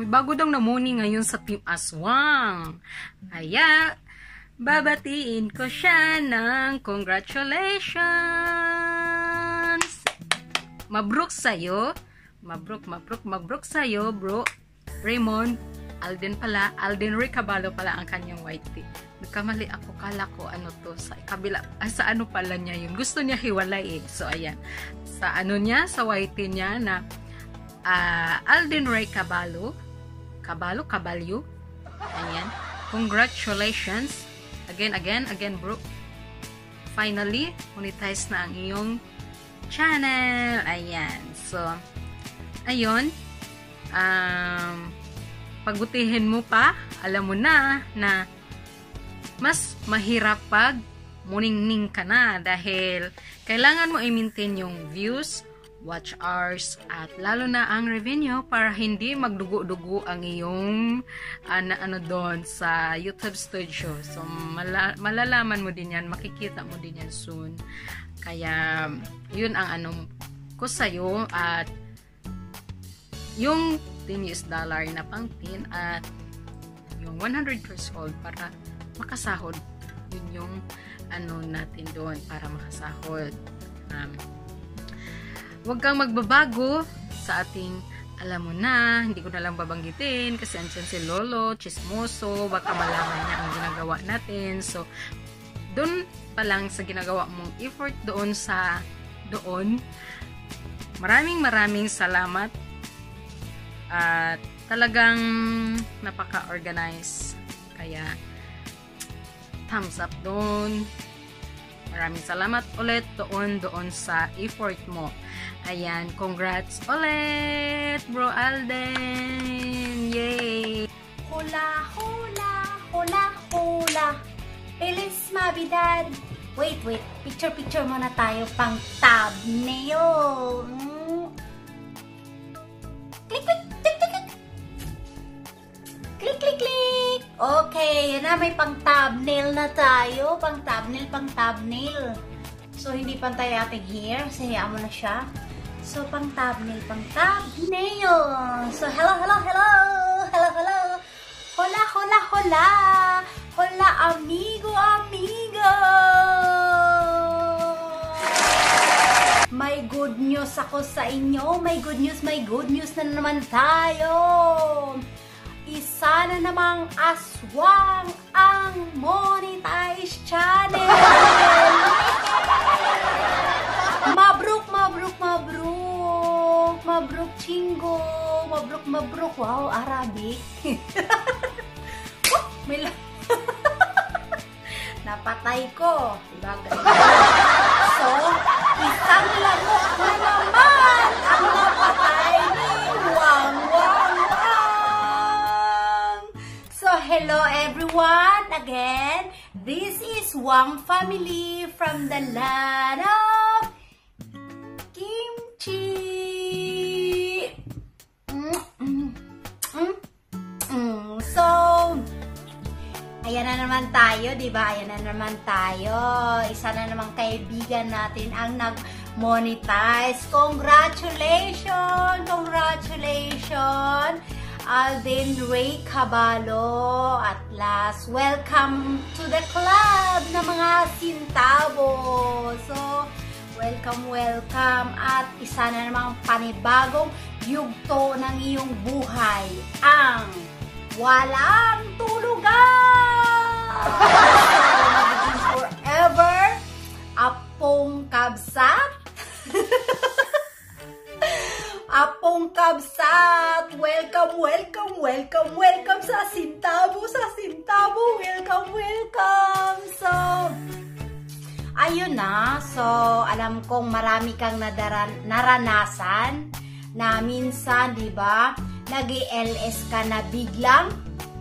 May bago daw na morning ngayon sa Team Aswang. Kaya, babatiin ko siya ng congratulations! Mabruk sa'yo. Mabruk sa'yo, bro. Raymond, Alden Recabalo pala ang kanyang white tea. Nagkamali ako, kala ko ano to, sa kabila, sa ano pala niya yun. Gusto niya hiwalay eh. So, ayan. Sa ano niya, sa white tea niya na Alden Recabalo. Caballo. Ayan. Congratulations. Again, bro. Finally, monetize na ang iyong channel. Ayan. So, ayun. Pagbutihin mo pa, alam mo na mas mahirap pag muningning ka na dahil kailangan mo i-maintain yung views, watch hours, at lalo na ang revenue para hindi magdugo-dugo ang iyong ano doon sa YouTube Studio. So, malalaman mo din yan, makikita mo din yan soon. Kaya, yun ang ano ko sa'yo at yung $10 na pang tin at yung 100 years old para makasahod. Yun yung ano natin doon para makasahod. Huwag kang magbabago sa ating, alam mo na, hindi ko na lang babanggitin kasi andyan si Lolo, chismoso, baka malaman niya ang ginagawa natin. So, doon pa lang sa ginagawa mong effort doon. Maraming salamat at talagang napaka-organize. Kaya, thumbs up doon. Maraming salamat ulit doon sa effort mo. Ayan, congrats ulit, Bro Alden! Yay! Hula, hula, hula, hula. Feliz Navidad! Wait. Picture muna tayo pang thumbnail. Click. Okay, yan na, may pang thumbnail na tayo. Pang thumbnail. So, hindi pantay ating hair. Sayaan mo na siya. So, pang thumbnail. So, hello. Hola, amigo. May good news ako sa inyo. May good news na naman tayo. Isa na namang aswang ang monetize channel. Mabruk chingo. Mabruk. Wow, Arabic. Napatay ko. So, isang lamok na naman ang napatay ni Wang. So, hello everyone again. This is Wang family from the land of kimchi. So, ayan na naman tayo, diba? Isa na naman kaibigan natin ang nag-monetize. Congratulations! Alden Recabalo. At last, welcome to the club ng mga sintabo. So, welcome. At isa na namang panibagong yugto ng iyong buhay. Ang walang tulugan! Forever, Apong Kabsat. Apong Kabsat, welcome sa Sintabo, welcome. So, ayun na. So, alam kong marami kang naranasan na minsan, di ba, nag-LS ka na biglang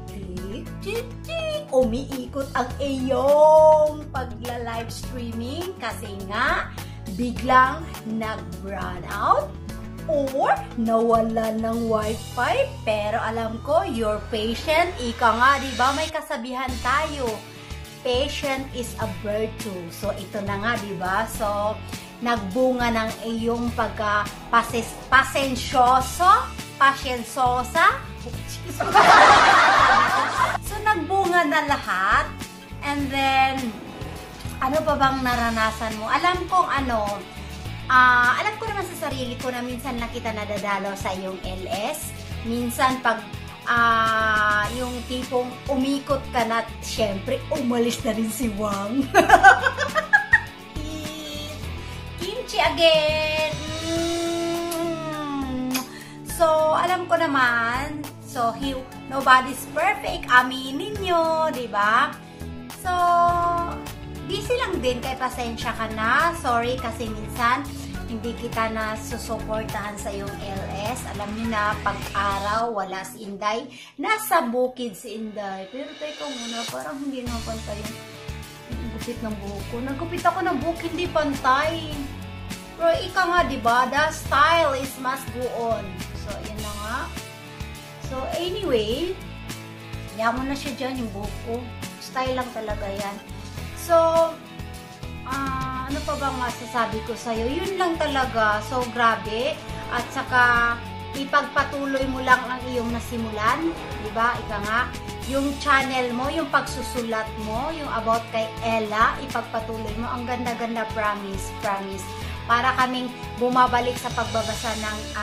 umiikot ang iyong pagla-live streaming kasi nga biglang nag-run out or nawala ng wifi. Pero alam ko, you're patient. Ika nga, di ba, may kasabihan tayo, patient is a virtue. So, ito na nga, di ba? So, nagbunga ng iyong pagka-pasensyosa, So, nagbunga na lahat. And then, ano pa bang naranasan mo? Alam ko naman sa sarili ko na minsan na kita nadadalo sa iyong LS. Minsan pag yung tipong umikot ka na, syempre umalis na rin si Wang. Kimchi again. So, alam ko naman, nobody's perfect. Aminin nyo, di ba? So, busy lang din, kaya pasensya ka na. Sorry kasi minsan hindi kita na susuportahan sa iyong LS. Alam niyo na, pag-araw, wala si Inday. Nasa bukid si Inday. Pero teka muna, parang hindi na pantay yung gupit ng buhok ko. Nagupit ako ng buhok, hindi pantay. Pero ika nga, diba? The style is must go on. So, yun na nga. So, anyway, kaya mo na siya dyan, yung buhok ko. Style lang talaga yan. So, ano pa bang masasabi ko sa'yo? Yun lang talaga. So, grabe. At saka, ipagpatuloy mo lang ang iyong nasimulan. Diba? Ika nga, yung channel mo, yung pagsusulat mo, yung about kay Ella, ipagpatuloy mo. Ang ganda-ganda, promise. Para kaming bumabalik sa pagbabasa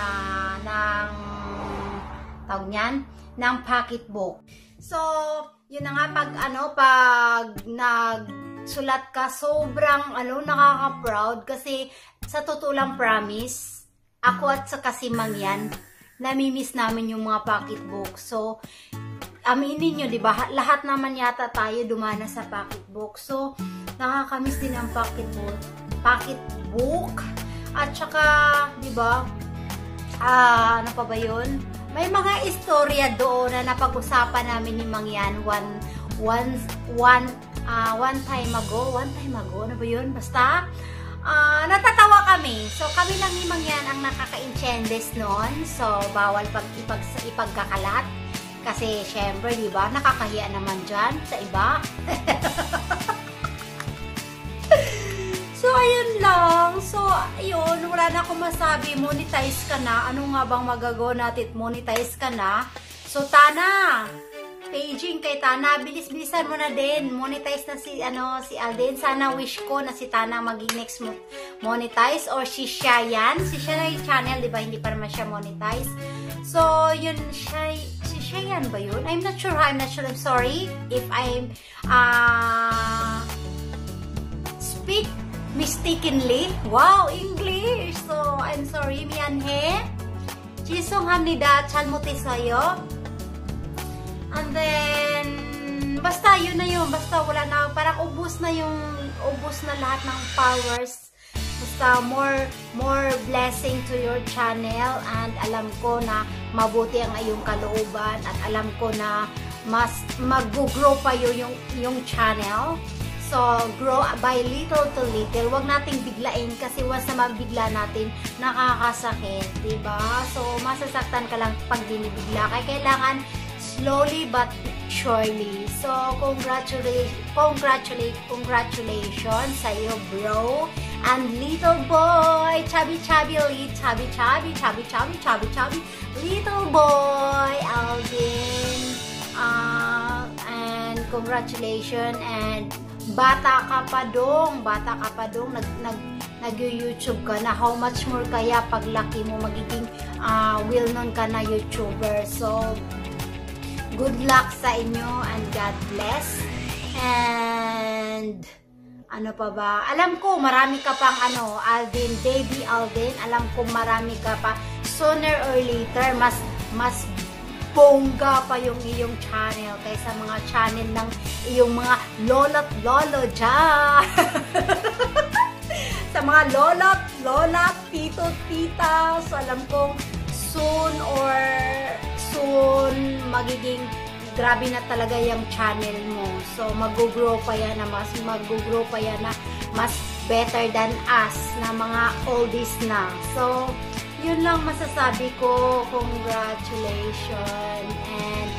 ng pocketbook. So, yun na nga, pag nagsulat ka, sobrang nakaka-proud kasi sa totoo lang, promise, ako at sa kasimangyan, namimiss namin yung mga pocketbook. So, aminin nyo, diba? Lahat naman yata tayo dumana sa pocketbook. So, nakakamiss din ang pocketbook. At saka, diba? Ano pa ba yun? May mga istorya doon na napag-usapan namin ni Mangyan one time ago, ano ba yun? Basta, natatawa kami. So, kami lang ni Mangyan ang nakaka-inchendes noon. So, bawal ipagkakalat. Kasi, syempre, di ba, nakakahiya naman dyan sa iba. So, ayun lang. So, ayun, wala na akong masabi. Monetize ka na. Ano nga bang magagawa natin? Monetize ka na. So, Tana, paging kay Tana, bilis-bilisan mo na din. Monetize na si Alden. Sana wish ko na si Tana maging next monetize. Or si Shayan. Si Shayan channel, di ba? Hindi pa naman siya monetize. So, yun, si Shayan ba yun? I'm not sure. I'm sorry if I'm speak mistakenly. Wow, English. So, I'm sorry. 미안해. 죄송합니다. 잘못했어요. And then, basta yun na yun. Basta wala na. Parang ubos na lahat ng powers. Basta more blessing to your channel. And alam ko na mabuti ang iyong kalooban. At alam ko na mas mag-grow pa yung channel. So, grow by little to little. Huwag nating biglain kasi once na mabigla natin, nakakasakit, diba? So, masasaktan ka lang pag binibigla. Kaya kailangan slowly but surely. So, congratulations sa iyo, bro. And little boy, chubby, little boy, Alvin. And congratulations and bata ka pa dong, nag-YouTube ka na. How much more kaya paglaki mo magiging well-known ka na YouTuber. So, good luck sa inyo and God bless. And, ano pa ba? Alam ko, marami ka pang Alden, baby Alden. Alam ko, marami ka pa. Sooner or later, mas bongga pa yung iyong channel kaysa mga channel ng iyong mga lolo't lolo dyan. Sa mga lola, tito-tita. So, alam kong soon magiging grabe na talaga yung channel mo. So, mag-grow pa yan na mas better than us na mga oldies na. So, yun lang masasabi ko. Congratulations and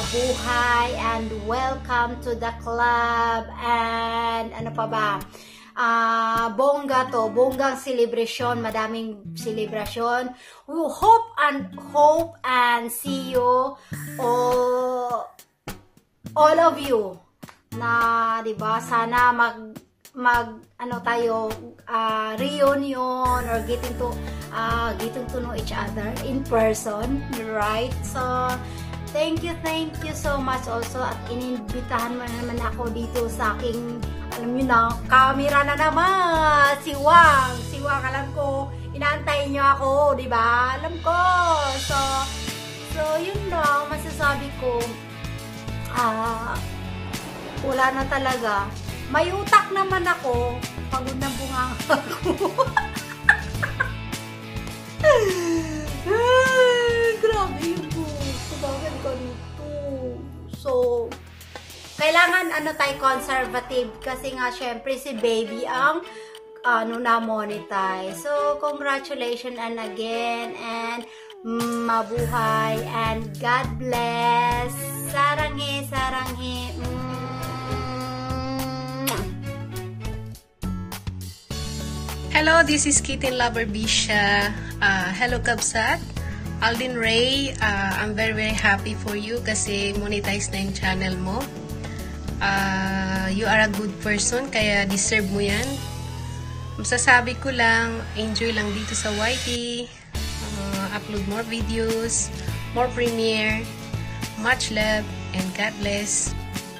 mabuhay and welcome to the club. And ano pa ba? bonggang celebration, madaming celebration. We hope and see you all of you na, 'di ba? Sana tayo reunion or getting to know each other in person, right? So thank you so much also, at inimbitahan mo naman ako dito sa aking, alam niyo na, camera na naman, si Wang, alam ko inaantay niyo ako, 'di ba? Alam ko. So yun lang masasabi ko. Wala na talaga. May utak naman ako. Pagod na bunganga ako. Grabe yung kubagan ko nito. So, kailangan tayo conservative kasi nga syempre si baby ang na-monetize. So, congratulations and again, and mabuhay and God bless. Saranghe. Hello, this is Kitten Lover Bisha. Hello, Kabsat. Alden Ray, I'm very happy for you kasi monetize na yung channel mo. You are a good person, kaya deserve mo yan. Masasabi ko lang, enjoy lang dito sa YT. Upload more videos, more premiere. Much love and God bless.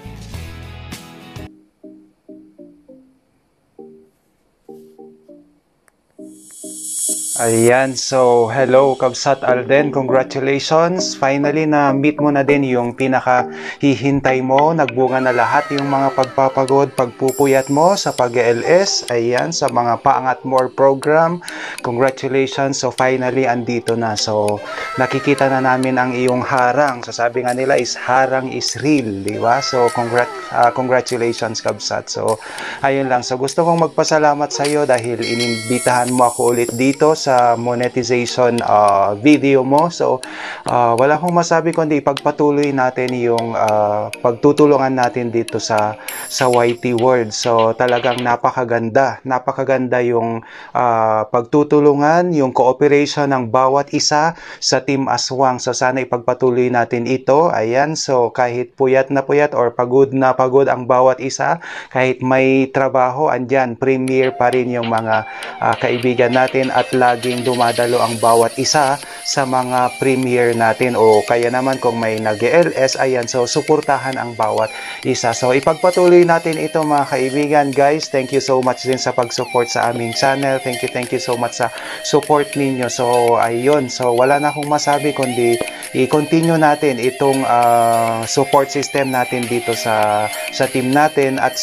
Ayan, so hello Kabsat Alden, congratulations. Finally na-meet mo na din yung pinaka-hihintay mo. Nagbunga na lahat yung mga pagpapagod, pagpupuyat mo sa pag-LS. Ayan, sa mga Paangat More program. Congratulations, so finally andito na. So nakikita na namin ang iyong harang. So sabi nga nila is harang is real, di ba? So congratulations Kabsat. So ayun lang, so gusto kong magpasalamat sa iyo dahil inimbitahan mo ako ulit dito sa monetization video mo. So wala akong masabi kundi pagpatuloy natin yung pagtutulungan natin dito sa YT World. So talagang napakaganda yung pagtutulungan, yung cooperation ng bawat isa sa Team Aswang. So sana ipagpatuloy natin ito. Ayan, so kahit puyat na puyat or pagod na pagod ang bawat isa, kahit may trabaho, andyan premier pa rin yung mga kaibigan natin at laging dumadalo ang bawat isa sa mga premiere natin, o kaya naman kung may nag-LS, ayan, so suportahan ang bawat isa. So ipagpatuloy natin ito mga kaibigan. Guys, thank you so much din sa pag-support sa aming channel. Thank you so much sa support ninyo. So ayun, so wala na akong masabi kundi i-continue natin itong support system natin dito sa team natin at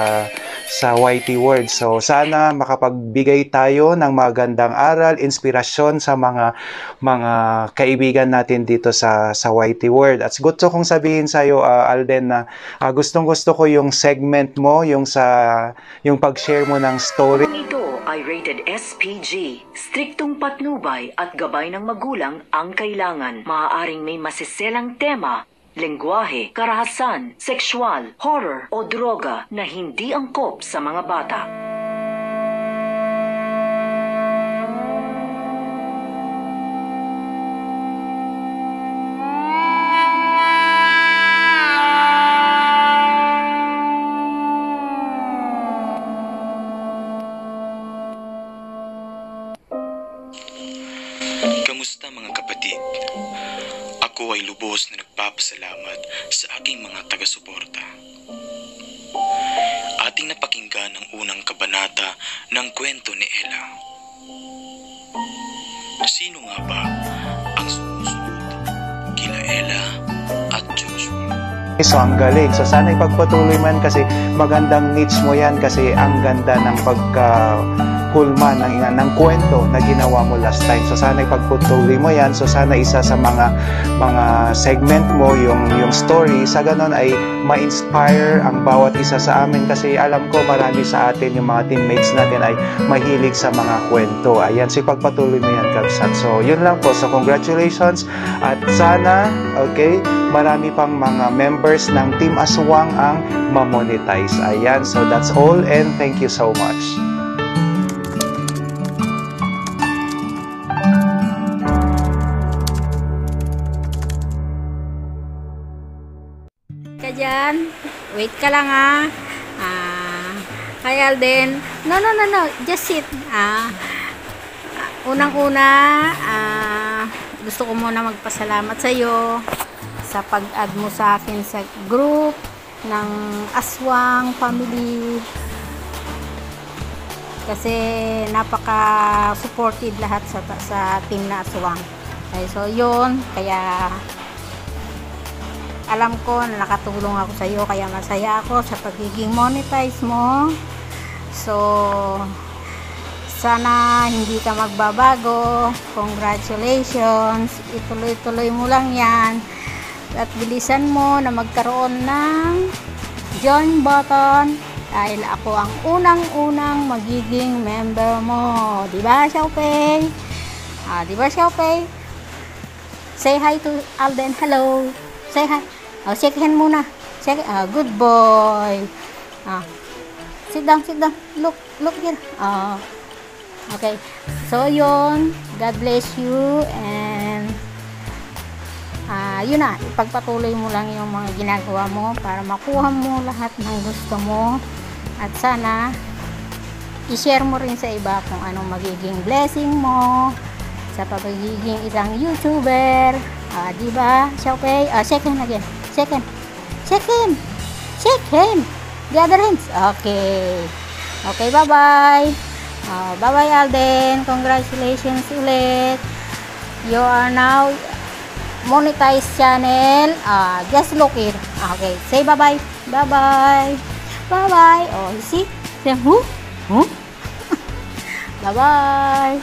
sa YT World. So sana makapagbigay tayo ng magandang aral, inspirasyon sa mga kaibigan natin dito sa YT World. At gusto kong sabihin sa iyo Alden na gustong-gusto ko yung segment mo, yung pag-share mo ng story. Ito ay rated SPG. Striktong patnubay at gabay ng magulang ang kailangan. Maaaring may masiselang tema, lengguwahe, karahasan, sexual, horror o droga na hindi angkop sa mga bata. Kamusta mga kapatid? Ako ay lubos na nagpapasalamat sa aking mga taga-suporta. Ating napakinggan ang unang kabanata ng kwento ni Ella. Sino nga ba ang sumusunod kila Ella at Joshua? So ang galing. So sana ipagpatuloy man kasi magandang niche mo yan kasi ang ganda ng kulman ng kwento na ginawa mo last time. So sana ipagpatuloy mo yan. So sana isa sa mga segment mo yung story, sa ganon ay ma-inspire ang bawat isa sa amin, kasi alam ko marami sa atin, yung mga teammates natin ay mahilig sa mga kwento. Ayan, so ipagpatuloy mo yan, Kabsat. So yun lang po. So congratulations, at sana okay, marami pang mga members ng Team Aswang ang ma-monetize. Ayan, so that's all, and thank you so much. Ka dyan. Wait ka lang ha. Hi Alden. No. Just sit. Unang-una, gusto ko muna magpasalamat sa iyo sa pag-add mo sa akin sa group ng Aswang Family. Kasi napaka-supported lahat sa team na Aswang. Okay, so yun, kaya alam ko na nakatulong ako sa iyo, kaya masaya ako sa pagiging monetize mo. So sana hindi ka magbabago. Congratulations, ituloy-tuloy mo lang yan, at bilisan mo na magkaroon ng join button, dahil ako ang unang-unang magiging member mo. Diba, Xiaopei? Diba, Xiaopei? Say hi to Alden. Hello. Say hi. Shake hand muna. Shake. Good boy. Sit down. Look here. Okay. So, yun. God bless you. And, yun na. Ipagpatuloy mo lang yung mga ginagawa mo para makuha mo lahat ng gusto mo. At sana, i-share mo rin sa iba kung anong magiging blessing mo sa pagiging isang YouTuber. Diba, Xiaopei? Shake hand again. Shake hand. The other hands. Okay. Okay, bye-bye. Bye-bye, Alden. Congratulations ulit. You are now monetized channel. Just look it. Okay. Say bye-bye. Bye-bye. Bye-bye. You see? Say, Bye-bye.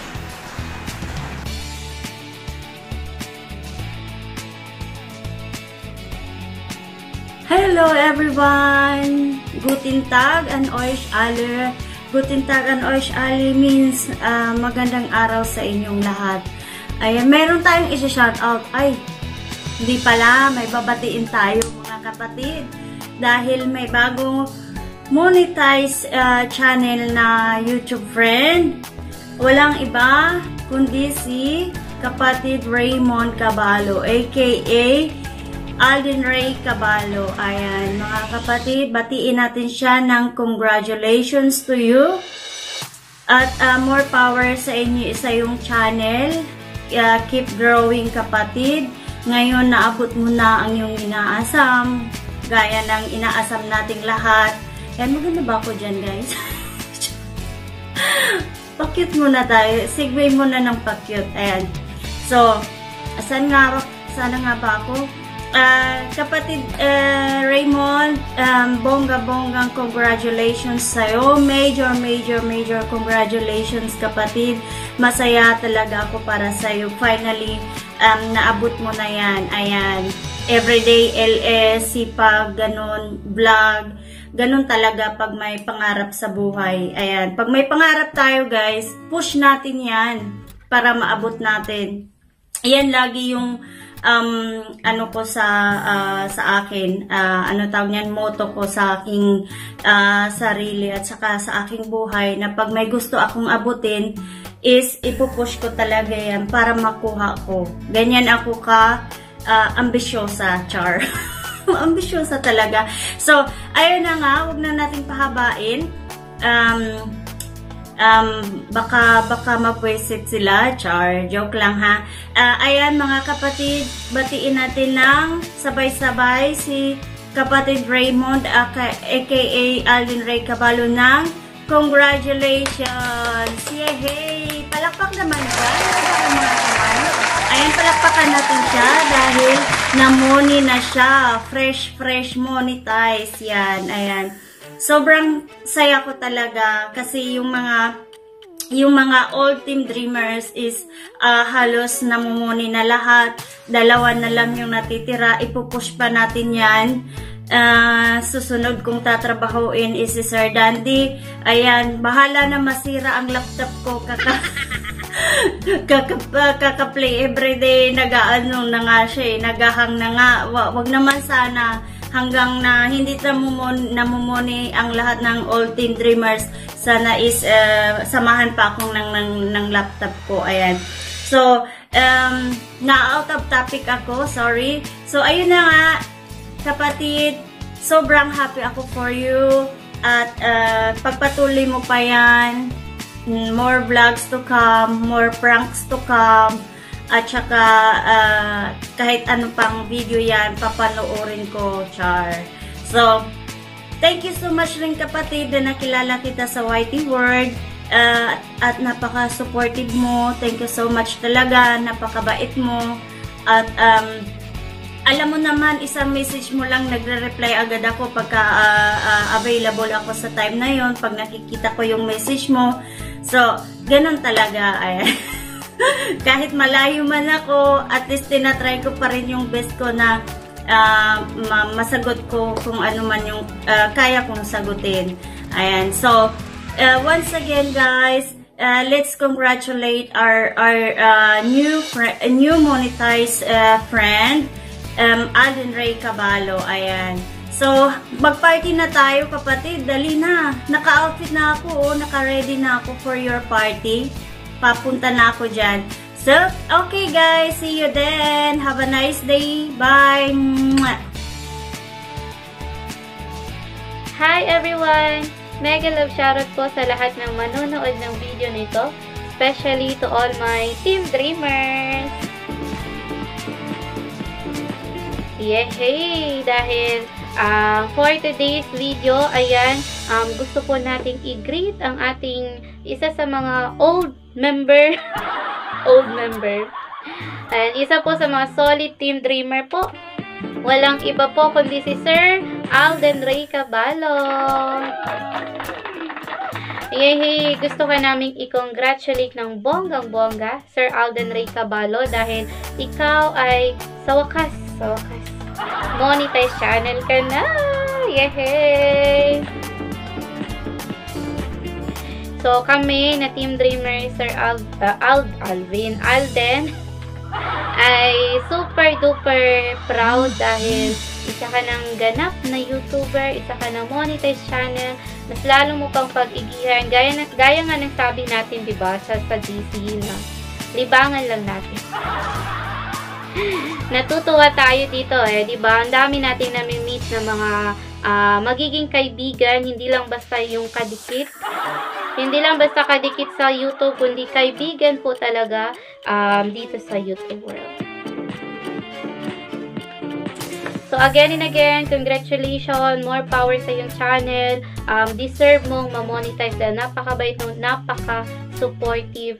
Hello everyone! Guten Tag an euch alle. Guten Tag an euch alle means magandang araw sa inyong lahat. Ayan, meron tayong isa-shoutout. Ay, hindi pala, may babatiin tayo mga kapatid. Dahil may bagong monetize channel na YouTube friend. Walang iba kundi si kapatid Raymond Caballo, aka Alden Ray Caballo. Ayan, mga kapatid, batiin natin siya ng congratulations to you. At more power sa inyo, isa yung channel. Keep growing, kapatid. Ngayon, naabot mo na ang iyong inaasam. Gaya ng inaasam nating lahat. Ayan, maganda ba ako dyan, guys? Pakyut muna tayo. Segue muna ng pakyut. Ayan. So, sana nga ba ako? Kapatid Raymond, bongga-bonggang congratulations sa'yo. Major congratulations, kapatid. Masaya talaga ako para sa'yo. Finally, naabot mo na yan. Ayan. Everyday LS, sipag, ganun, vlog. Ganun talaga pag may pangarap sa buhay. Ayan. Pag may pangarap tayo, guys, push natin yan para maabot natin. Ayan lagi yung ano ko sa akin, ano tawag niyan, motto ko sa aking sarili at saka sa aking buhay, na pag may gusto akong abutin is ipupush ko talaga yan para makuha ko. Ganyan ako ka ambisyosa, char. Ambisyosa talaga. So, ayun na nga, huwag na nating pahabain. Baka mapwesit sila, char. Joke lang ha. Ayan mga kapatid, batiin natin ng sabay-sabay si kapatid Raymond aka Alden Ray Caballo ng congratulations! Yehey! Palakpak naman siya. Mga kamay. Ayan, palakpakan natin siya dahil na-money na siya. Fresh monetize. Yan, ayan. Sobrang saya ko talaga kasi yung mga yung mga old Team Dreamers is halos namumuni na lahat. 2 na lang yung natitira. Ipupush pa natin yan. Susunod kong tatrabahuin is si Sir Dandy. Ayan, bahala na masira ang laptop ko. Kaka-play everyday. Nag-ano na nga siya, nagahang na nga. Wag naman sana hanggang na hindi namumuni ang lahat ng old Team Dreamers. Sana is samahan pa akong ng laptop ko. Ayan. So, na-out of topic ako. Sorry. So, ayun na nga, kapatid. Sobrang happy ako for you. At pagpatuloy mo pa yan. More vlogs to come. More pranks to come. At saka, kahit ano pang video yan, papanoorin ko, Char. So, thank you so much rin kapatid na nakilala kita sa YT World. At napaka-supportive mo. Thank you so much talaga. Napakabait mo. At alam mo naman, isang message mo lang, nagre-reply agad ako pagka available ako sa time na yon, pag nakikita ko yung message mo. So, ganun talaga. Kahit malayo man ako, at least tinatry ko pa rin yung best ko na masagot ko kung ano man yung kaya kong sagutin. Ayan. So, once again guys, let's congratulate our new monetized friend, Alden Ray Caballo. Ayan. So, mag-party na tayo kapatid. Dali na. Naka-outfit na ako. Naka-ready na ako for your party. Papunta na ako dyan. So, okay guys. See you then. Have a nice day. Bye. Hi everyone! Mega love shoutout po sa lahat ng manonood ng video nito. Especially to all my Team Dreamers! Yehey! Dahil for today's video, ayan, gusto po nating i-greet ang ating isa sa mga old member. Old member. Ayan, isa po sa mga solid Team Dreamer po. Walang iba po kundi si Sir Alden Ray Caballo. Yehey! Gusto ka naming i-congratulate ng bonggang-bongga, Sir Alden Ray Caballo, dahil ikaw ay sa wakas, monetize channel ka na! Yehey! So, kami na Team Dreamer, Sir Alden, ay super duper proud dahil isa ka ng ganap na YouTuber, isa ka ng monetized channel, mas lalo mo pang pag-igihan. Gaya nga ng sabi natin, diba, sa GC na libangan lang natin. Natutuwa tayo dito diba? Ang dami nating nami-meet na mga magiging kaibigan, hindi lang basta yung kadikit. Hindi lang basta kadikit sa YouTube, kundi kaibigan po talaga dito sa YouTube world. So, again and again, congratulations, more power sa yung channel. Deserve mong ma-monetize dahil napakabait mo, napaka-supportive,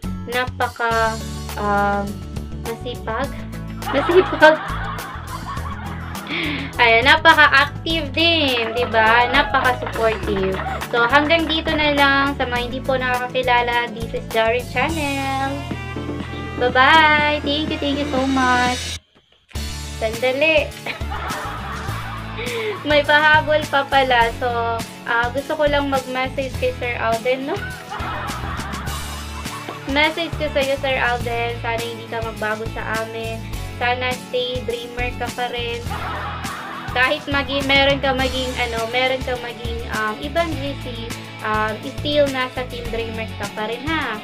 masipag. Ayan, napaka-active din, diba? Napaka-supportive. So, hanggang dito na lang. Sa mga hindi po nakakakilala, this is Darin Channel. Bye-bye! Thank you so much! Sandali! May pahabol pa pala. So, gusto ko lang mag-message kay Sir Alden, no? Message ko sa'yo, Sir Alden. Sana hindi ka magbago sa amin. Sana stay dreamer ka pa rin. Kahit meron ka maging ibang GC, still nasa Team Dreamers ka pa rin, ha?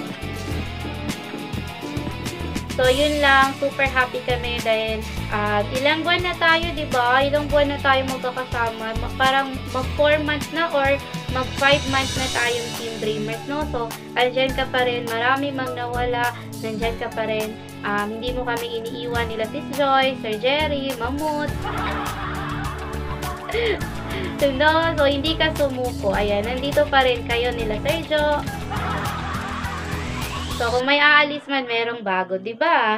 So, yun lang. Super happy kami dahil ilang buwan na tayo, diba? Ilang buwan na tayo magkakasama. Parang mag 4 months na or mag 5 months na tayong Team Dreamers, no? So, andyan ka pa rin. Marami mang nawala. Nandyan ka pa rin. Hindi mo kami iniiwan nila Sis Joy, Sir Jerry, Mamut. So, hindi ka sumuko. Ayan, nandito pa rin kayo nila Sir Jo. So, kung may aalis man, merong bago, diba?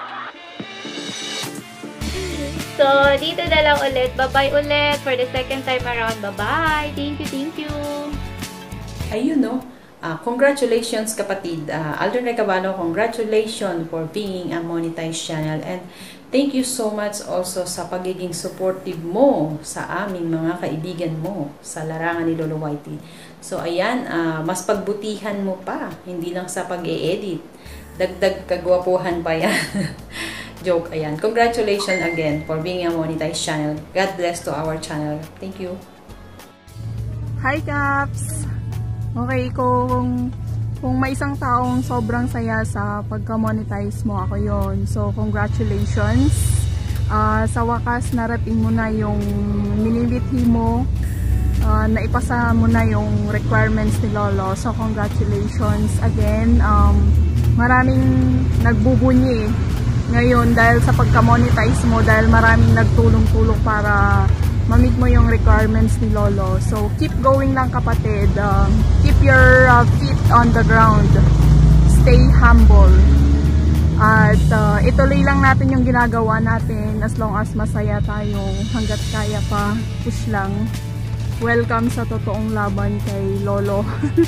So, dito na lang ulit. Bye-bye ulit for the second time around. Bye-bye. Thank you. Ayun, no? Congratulations kapatid, Alden Ray Caballo, congratulations for being a monetized channel, and thank you so much also sa pagiging supportive mo sa aming mga kaibigan mo sa larangan ni Lolo Whitey. So ayan, mas pagbutihan mo pa, hindi lang sa pag-e-edit, dagdag kagwapuhan pa yan. Joke, ayan. Congratulations again for being a monetized channel. God bless to our channel. Thank you. Hi Caps! Okay, kung may isang taong sobrang saya sa pagka-monetize mo, ako yon. So, congratulations. Sa wakas, narating mo na yung nililithi mo, naipasa mo na yung requirements ni Lolo. So, congratulations again. Maraming nagbubunyi ngayon dahil sa pagka-monetize mo, dahil maraming nagtulong-tulong para ma-meet mo yung requirements ni Lolo. So, keep going lang kapatid. Keep your feet on the ground. Stay humble. At ituloy lang natin yung ginagawa natin as long as masaya tayo. Hanggat kaya pa, push lang. Welcome sa totoong laban kay Lolo.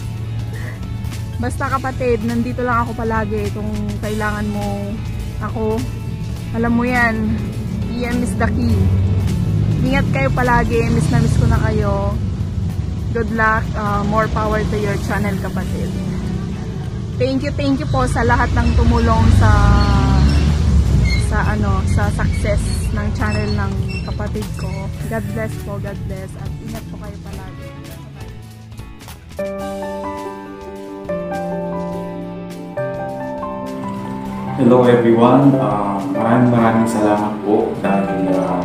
Basta kapatid, nandito lang ako palagi kung kailangan mo ako. Alam mo yan, PM is the key. Ingat kayo palagi, miss na miss ko na kayo. Good luck, more power to your channel kapatid. Thank you po sa lahat ng tumulong sa success ng channel ng kapatid ko. God bless po, God bless, at ingat po kayo palagi. Hello everyone, maraming salamat po dahil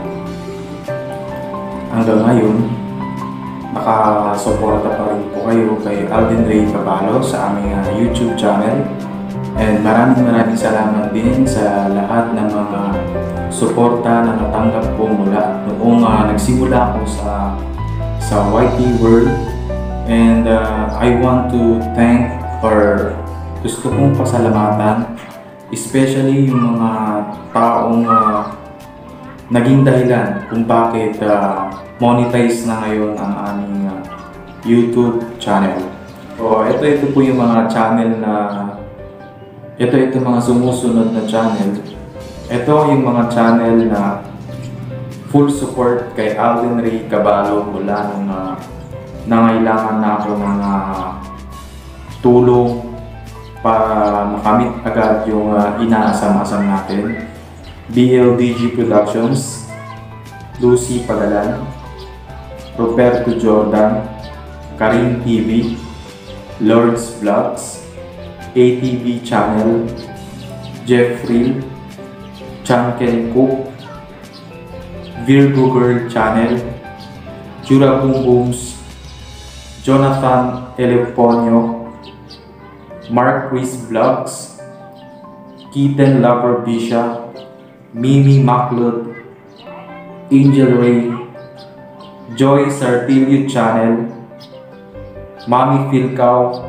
hanggang ngayon, nakasuporta pa rin po kayo kay Alden Ray Caballo sa aming YouTube channel. And maraming salamat din sa lahat ng mga suporta na natanggap ko mula noong nagsimula ako sa YT World. And I want to thank, or gusto kong pasalamatan, especially yung mga taong naging dahilan kung bakit monetize na ngayon ang aming YouTube channel. So, ito po yung mga channel na ito mga sumusunod na channel. Ito yung mga channel na full support kay Alden Ray Caballo mula nung nangailangan na ako ng tulong para makamit agad yung inaasam-asam natin. BLDG Productions, Lucy Pagalan, Roberto Jordan, Karim TV, Lords Vlogs, ATV Channel, Jeffrey, Chanken Cook, Virgo Girl Channel, Jura Boom Booms, Jonathan Eleponio, Marquis Vlogs, Kitten Lover Bisha, Mimi Maclud, Angel Ray, Joy Sartilio Channel, Mami Filcao,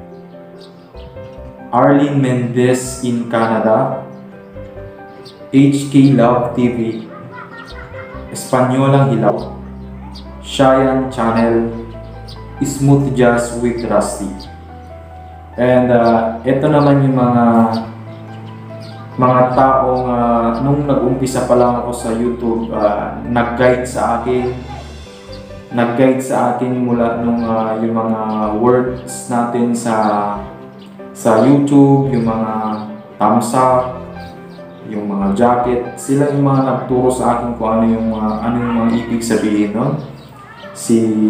Arlene Mendez in Canada, HK Love TV, Espanyolang Hilaw, Cheyenne Channel, Smooth Jazz with Rusty. And ito naman yung mga taong nung nag-umpisa pa lang ako sa YouTube, nag-guide sa akin mula nung yung mga words natin sa YouTube, yung mga thumbs up, yung mga jacket, sila yung mga nagturo sa akin kung ano yung mga ibig sabihin nun. Si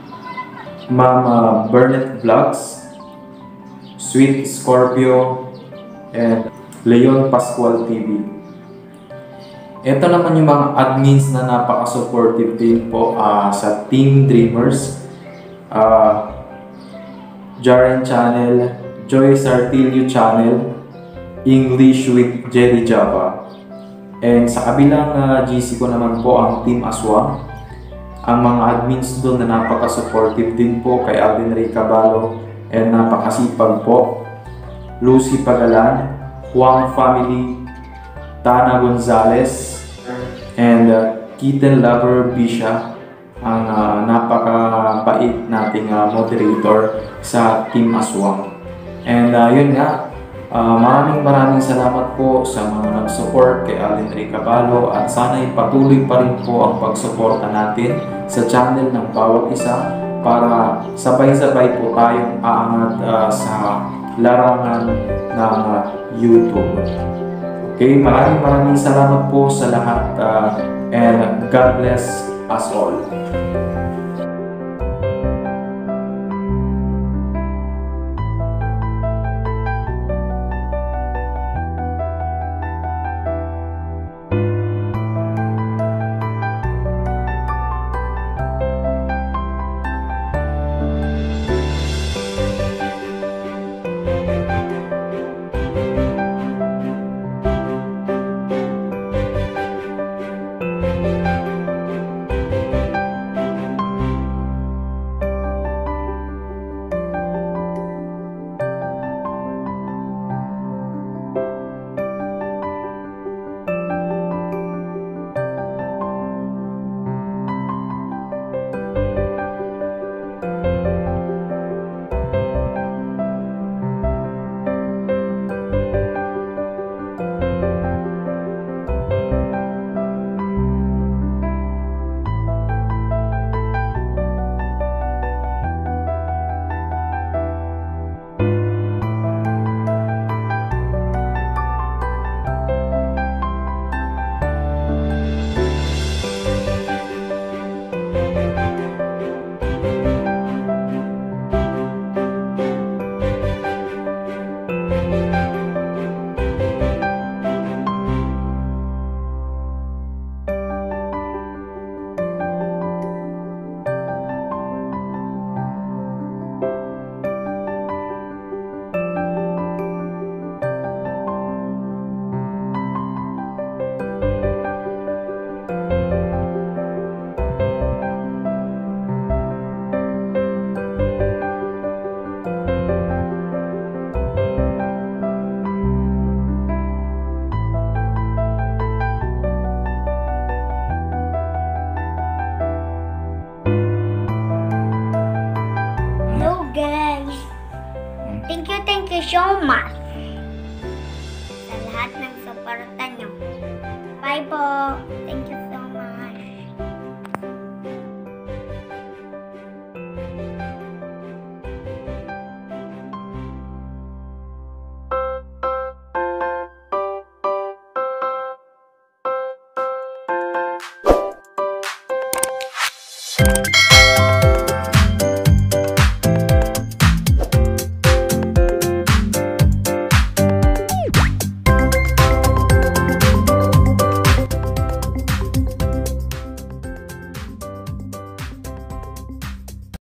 Mama Burnett Vlogs, Sweet Scorpio, and Leon Pascual TV. Ito naman yung mga admins na napaka-supportive din po sa Team Dreamers, Jaren Channel, Joy Sartilio Channel, English with Jerry Java. And sa kabilang GC ko naman po ang Team Aswang. Ang mga admins doon na napaka-supportive din po kay Alden Ray Caballo and napakasipag po, Lucy Pagalan, Huang Family, Tana Gonzalez, and Kitten Lover Bisha. ang napakabait nating moderator sa Team Aswang. And yun nga, maraming salamat po sa mga nag-support kay Alden Ray Caballo at sana'y patuloy pa rin po ang pagsuporta natin sa channel ng bawat isa para sabay-sabay po tayong aangat sa larangan ng YouTube. Okay, maraming salamat po sa lahat and God bless us all. Thank you so much sa lahat ng suporta nyo. Bye po. Thank you so much.